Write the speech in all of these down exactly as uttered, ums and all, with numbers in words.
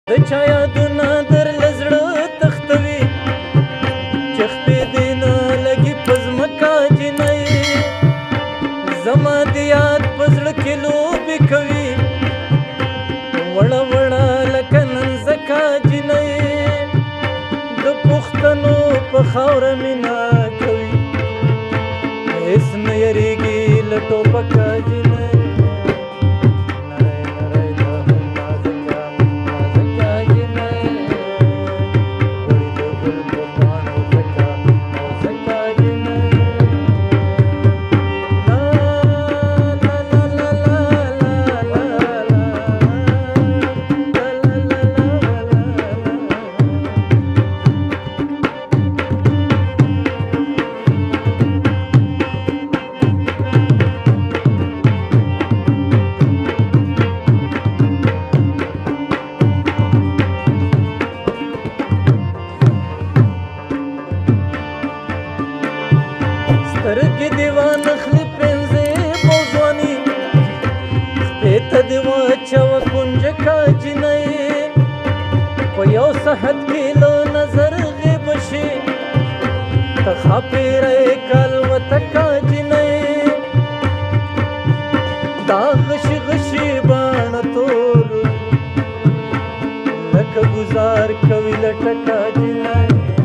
د چا یادونه درله زړه تختوي چې خپې دې نه لګي په ځمکه جینۍ زما د یاد په زړه کې لوبې کوي وړه وړه لکه ننځکه جینۍ د پښتنو په خاوره مینه کوي هېڅ نه یریږي له ټوپکه جینۍ سترګې دې وانخلي پنځې بوځواني خپې ته دې واچوه کنجکه جینۍ په یو صحت کې له نظر غیبه شي ته ښاپېری که الوتکه جینۍ دا غشي غشي باڼه تور لکه ګزار کوي لټکه جینۍ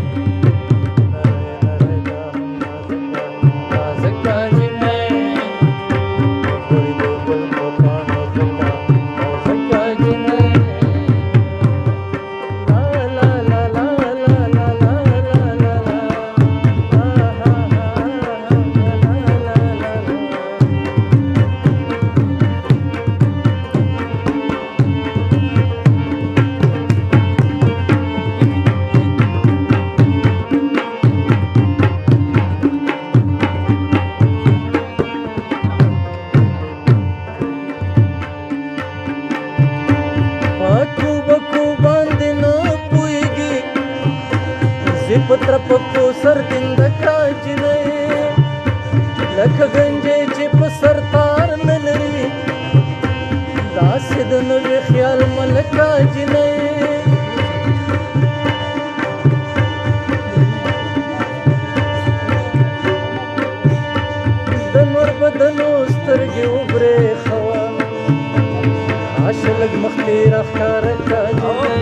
په ترپه په سر دندکه جینۍ لکه ګنجی چې په سر تار نه لري داسې د نوي خیال ملکه جینۍ د نور بدنو سترګې وبرېښوه راشه لږ مخکې راښکاره که جینۍ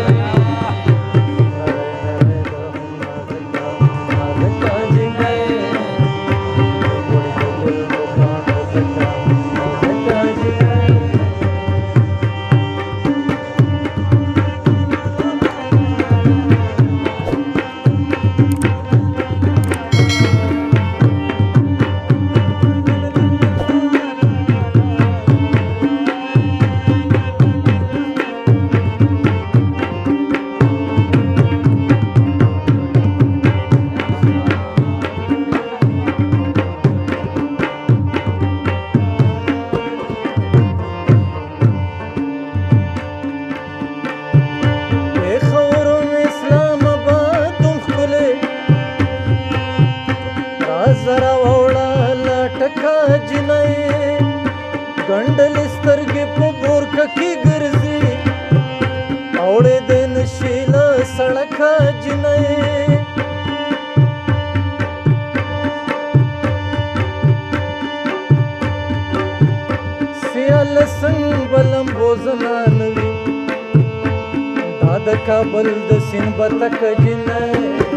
زره وړه لټکه جینۍ ګنډلې سترګې په بورکه کې ګرځي اوړېدې نشي له سړکه جینۍ سیاله سنګ به لمبوزنه نه وي دا د کابل د سیند بتکه جینۍ